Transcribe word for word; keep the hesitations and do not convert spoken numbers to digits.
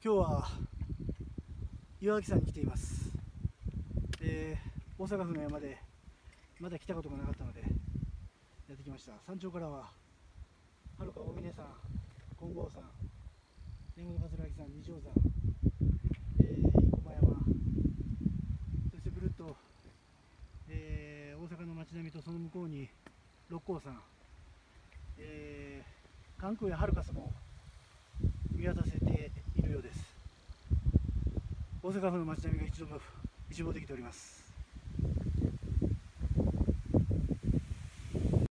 今日は岩木山に来ています。で、大阪府の山でまだ来たことがなかったのでやってきました。山頂からははるか大峰山、金剛山、天狗の桂木山、二条山、えー、生駒山、そしてぐるっと、えー、大阪の街並みとその向こうに六甲山、えー、関空やハルカスも見渡せているようです。大阪府の街並みが一度一望できております。